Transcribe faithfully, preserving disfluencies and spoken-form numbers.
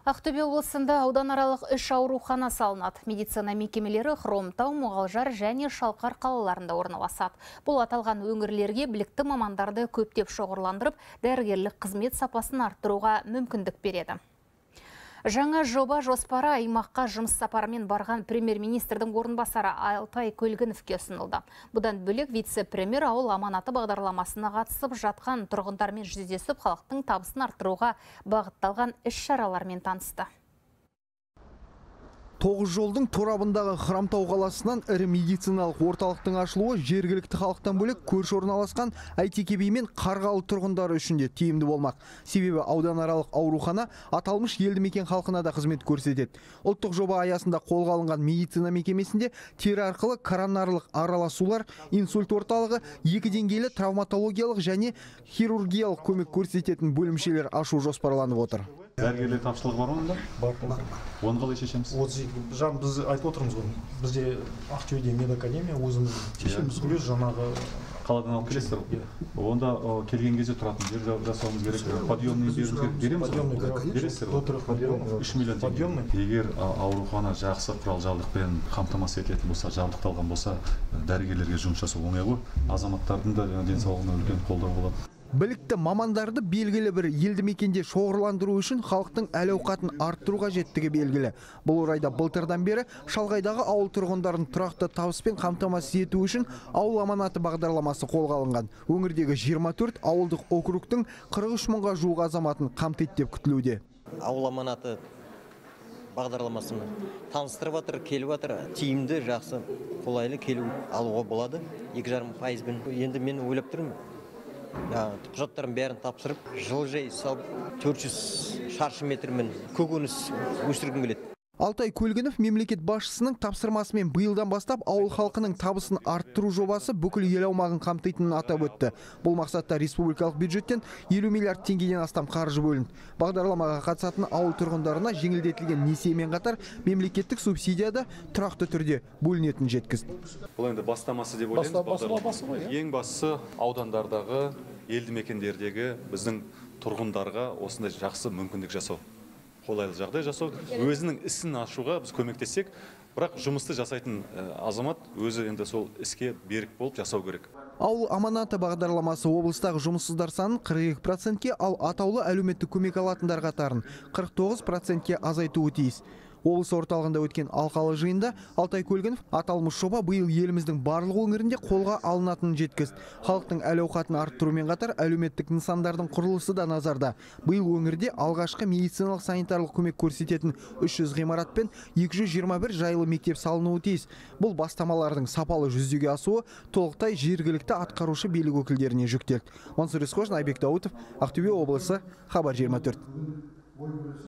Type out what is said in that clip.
Ақтөбе облысында ауданаралық үш аурухана салынады. Медицина мекемелері Хромтау, Мұғалжар және Шалқар қалаларында орналасады. Бұл аталған өңірлерге білікті мамандарды көптеп шоғырландырып, дәрігерлік қызмет сапасын арттыруға мүмкіндік береді. Жаңа жоба жоспары аймаққа жұмыс сапарымен барған премьер-министрдің орынбасары Алтай Көлгіновке ұсынылды. Бұдан бөлек вице-премьер ауыл аманаты бағдарламасына қатысып жатқан тұрғындармен жүздесіп, халықтың табысын арттыруға бағытталған іс-шаралармен танысты. Тоғыз жолдың торабындағы Хромтау қаласынан ірі медициналық орталықтың ашылуы жергілікті халықтан бөлек көрші орналасқан Әйтеке би мен Қарғалы тұрғындары үшін де тиімді болмақ. Себебі ауданаралық аурухана аталмыш елді мекен халқына да қызмет көрсетеді. Ұлттық жоба аясында қолға алынған медицина мекемесінде тері арқылы коронарлық араласулар, инсульт орталығы, екі деңгейлі травматологиялық және хирургиялық көмек көрсететін бөлімшелер ашу жоспарланып отыр. Дәрігерлер тапшылығы бар онда? Бар. Оны қалай шешеміз? Жаңа біз айтып отырмыз ғой. Бізде Ақтөбеде медакадемия өзіміз шешеміз плюс жаңағы қаладан алып келесіздер. Онда келген кезде тұратын жер жасауымыз керек. Подъемный береміз ғой. Бересіздер. үш миллион теңге. Егер аурухана жақсы құрал-жабдықпен қамтамасыз етілетін болса, жабдықталған болса, дәрігерлерге жұмыс жасау оңай ғой. Азаматтардың да денсаулығына үлкен қолдау болады. Білікті мамандарды белгілі бір елді мекенде шоғырландыру үшін халықтың әл-ауқатын арттыру қажеттігі белгілі. Бұл орайда былтырдан бері шалғайдағы ауыл тұрғындарын тұрақты табыспен қамтамасыз ету үшін ауыл аманаты бағдарламасы қолға алынған. Өңірдегі жиырма төрт ауылдық округтың қырық үш мыңға жуық азаматын қамтиды деп күтілуде. Ауыл аманаты бағдарламасымен таныстырып жатыр, келіп жатыр. Тиімді, жақсы, қолайлы келу алуға болады. екі жарым пайызбен. Енді мен ойлап тұрмын. Құжаттарын бәрін тапсырып, жылыжай салып, төрт жүз шаршы метрмен көкөніс өсіргім келеді. Алтай Көлгінов мемлекет басшысының тапсырмасымен биылдан бастап ауыл халқының табысын арттыру жобасы бүкіл ел аумағын қамтитынын атап өтті. Бұл мақсатта республикалық бюджеттен елу миллиард теңгеден астам қаржы бөлінді. Бағдарламаға қатысатын ауыл тұрғындарына жеңілдетілген несиемен қатар мемлекеттік субсидия да тұрақты түрде бөлінетінін жеткізді. Бұл енді бастамасы деп ойлаймыз. Ең бастысы аудандардағы, елді мекендердегі біздің тұрғындарға осындай жақсы мүмкіндік жасау. Қолайлы жағдай жасау, өзінің ісін ашуға біз көмектессек, бірақ жұмысты жасайтын азамат өзі енді сол іске берік болып жасау керек. Ауыл аманаты бағдарламасы облыстағы жұмыссыздар санын қырық екі процентке, ал атаулы әлеуметтік көмек алатындар қатарын қырық тоғыз процентке азайтуы тиіс. Облыс орталығында өткен алқалы жиында Алтай Көлгінов аталмыш жоба биыл еліміздің барлық өңірінде қолға алынатынын жеткізді. Халықтың әл-ауқатын арттырумен қатар әлеуметтік нысандардың құрылысы да назарда. Биыл өңірде алғашқы медициналық санитарлық көмек көрсететін үш жүз ғимарат пен екі жүз жиырма бір жайлы мектеп салынуы тиіс. Бұл бастамалардың сапалы жүзеге асуы толықтай жергілікті атқарушы билік өкілдеріне жүктелді. Мансұр Есқожин, Айбек Даутов, Ақтөбе облысы, Хабар жиырма төрт.